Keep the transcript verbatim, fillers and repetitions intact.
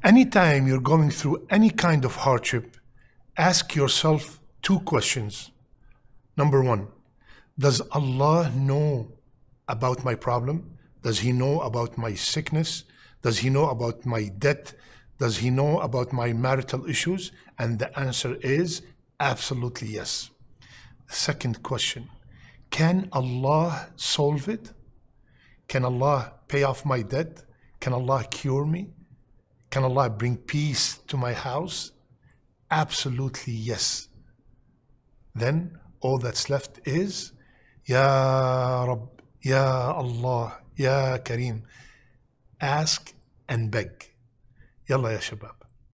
Anytime you're going through any kind of hardship, ask yourself two questions. Number one, does Allah know about my problem? Does He know about my sickness? Does He know about my debt? Does He know about my marital issues? And the answer is absolutely yes. Second question, can Allah solve it? Can Allah pay off my debt? Can Allah cure me? Can Allah bring peace to my house? Absolutely yes. Then all that's left is, Ya Rabb, Ya Allah, Ya Kareem. Ask and beg. Yalla ya shabab.